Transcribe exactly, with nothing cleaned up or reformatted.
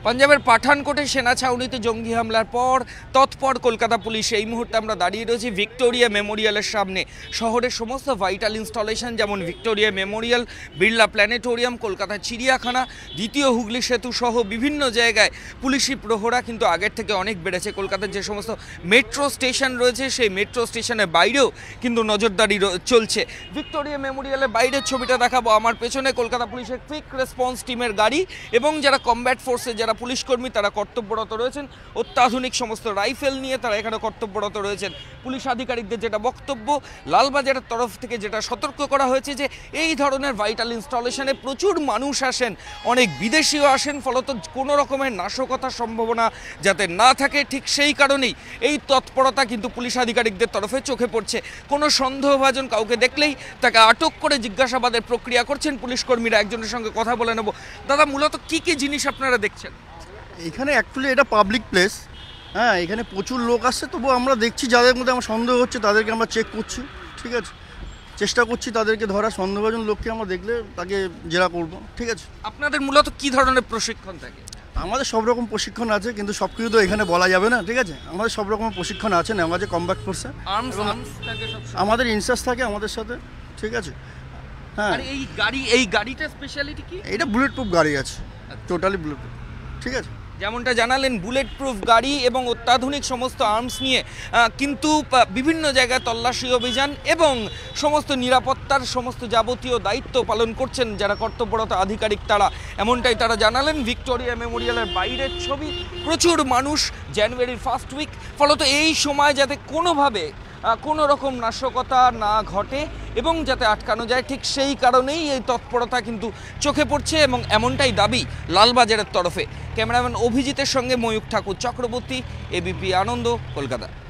পাঞ্জাবের পাঠানকোটে সেনা ছাউনিতে জঙ্গি হামলার পর তৎপর কলকাতা পুলিশ। এই মুহূর্তে আমরা দাঁড়িয়ে রয়েছি ভিক্টোরিয়া মেমোরিয়ালের সামনে। শহরের সমস্ত ভাইটাল ইনস্টলেশন যেমন Victoria Memorial, Birla planetarium, Kolkata চিড়িয়াখানা, দ্বিতীয় হুগলি সেতু সহ বিভিন্ন জায়গায় পুলিশি প্রহরা কিন্তু আগের থেকে অনেক বেড়েছে। কলকাতার যে সমস্ত মেট্রো স্টেশন রয়েছে সেই মেট্রো স্টেশনের বাইরেও কিন্তু নজরদারি চলছে। ভিক্টোরিয়া মেমোরিয়ালের বাইরের ছবিটা দেখাবো। আমার পেছনে কলকাতা পুলিশের কুইক রেসপন্স টিমের গাড়ি এবং যারা কমব্যাট ফোর্সের যারা পুলিশ কর্মী তারা কর্তব্যরত রয়েছেন। অত্যাধুনিক সমস্ত রাইফেল নিয়ে তারা এখানে কর্তব্যরত রয়েছেন। পুলিশ আধিকারিকদের যেটা বক্তব্য, লালবাজারের তরফ থেকে যেটা সতর্ক করা হয়েছে যে এই ধরনের ভাইটাল ইনস্টলেশনে প্রচুর মানুষ আসেন, অনেক বিদেশিও আসেন, ফলত কোনো রকমের নাশকতার সম্ভাবনা যাতে না থাকে, ঠিক সেই কারণেই এই তৎপরতা কিন্তু পুলিশ আধিকারিকদের তরফে চোখে পড়ছে। কোনো সন্দেহভাজন কাউকে দেখলেই তাকে আটক করে জিজ্ঞাসাবাদের প্রক্রিয়া করছেন পুলিশ কর্মীরা। একজনের সঙ্গে কথা বলে নেব। দাদা, মূলত কি কি জিনিস আপনারা দেখছেন এখানে? অ্যাকচুয়ালি এটা পাবলিক প্লেস, হ্যাঁ, এখানে প্রচুর লোক আসছে, তবু আমরা দেখছি যাদের মধ্যে আমার সন্দেহ হচ্ছে তাদেরকে আমরা চেক করছি, ঠিক আছে, চেষ্টা করছি তাদেরকে ধরা। সন্দেহভাজন লোককে আমরা দেখলে তাকে জেরা করব, ঠিক আছে। আপনাদের মূলত কি ধরনের প্রশিক্ষণ থাকে? আমাদের সব রকম প্রশিক্ষণ আছে, কিন্তু সব কিছু তো এখানে বলা যাবে না, ঠিক আছে। আমাদের সব রকম প্রশিক্ষণ আছে না, আমাদের কমব্যাট ফোর্সে আমাদের ইনচার্জ থাকে আমাদের সাথে, ঠিক আছে। হ্যাঁ, আর এই গাড়ি এই গাড়িটা স্পেশালিটি কি? এটা বুলেট প্রুফ গাড়ি আছে, টোটালি বুলেট প্রুফ, ঠিক আছে। যেমনটা জানালেন, বুলেট প্রুফ গাড়ি এবং অত্যাধুনিক সমস্ত আর্মস নিয়ে কিন্তু বিভিন্ন জায়গায় তল্লাশি অভিযান এবং সমস্ত নিরাপত্তার সমস্ত যাবতীয় দায়িত্ব পালন করছেন যারা কর্তব্যরত আধিকারিক তারা। এমনটাই তারা জানালেন। ভিক্টোরিয়া মেমোরিয়ালের বাইরের ছবি, প্রচুর মানুষ, জানুয়ারির ফার্স্ট উইক, ফলত এই সময় যাতে কোনোভাবে কোনো রকম নাশকতা না ঘটে এবং যাতে আটকানো যায়, ঠিক সেই কারণেই এই তৎপরতা কিন্তু চোখে পড়ছে এবং এমনটাই দাবি লালবাজারের তরফে। ক্যামেরাম্যান অভিজিতের সঙ্গে ময়ূক ঠাকুর চক্রবর্তী, এবিপি আনন্দ, কলকাতা।